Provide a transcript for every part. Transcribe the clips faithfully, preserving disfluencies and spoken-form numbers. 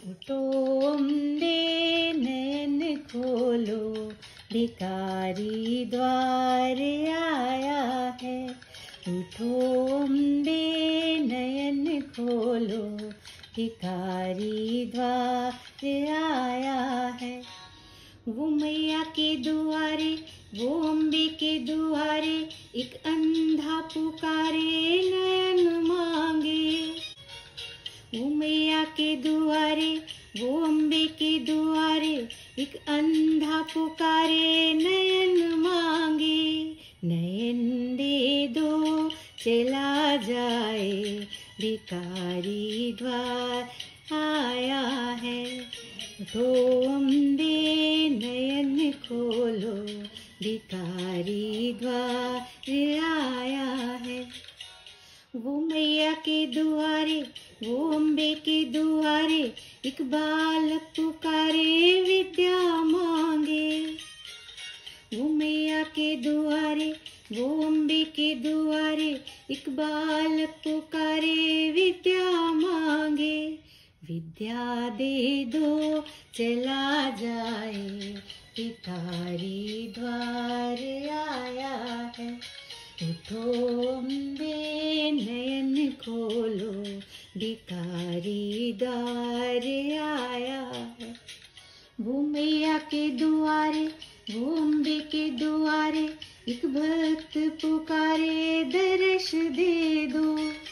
उठो अम्बे नयन खोलो, भिखारी द्वार आया है। उठो अम्बे नयन खोलो, भिखारी द्वार आया है। वो मैया के दुआरे, वो अम्बे के दुआरे, एक अंधा पुकारे नयन मांगे। वो मैया के दुआरे, वो अम्बे के दुआरे, एक अंधा पुकारे नयन मांगे। नयन दे दो चला जाए, भिखारी द्वार आया है। उठो अम्बे नयन खोलो, भिखारी द्वार आया है। वो मैया के दुआरे, वो अम्बे के दुआरे, एक बालक पुकारे विद्या मांगे। वो मैया के दुआरे, वो अम्बे के दुआरे, एक बालक पुकारे विद्या मांगे। विद्या दे दो चला जाए, भिखारी द्वार आया है। उठो अम्बे नयन खोलो, भिखारी द्वार आया है। वो मैया के दुआरे, वो अम्बे के दुआरे, एक भक्त पुकारे दर्श दे दो।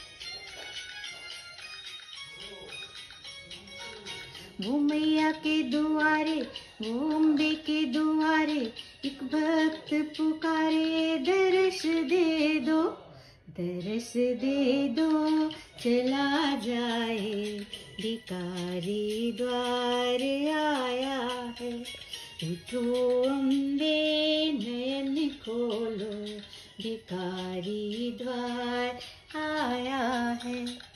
वो मैया के दुआरे, वो अम्बे के दुआरे, एक भक्त पुकारे दर्श दे दो। दर्श दे दो चला जाए, भिखारी द्वार आया है। उठो अम्बे नयन खोलो, भिखारी द्वार आया है।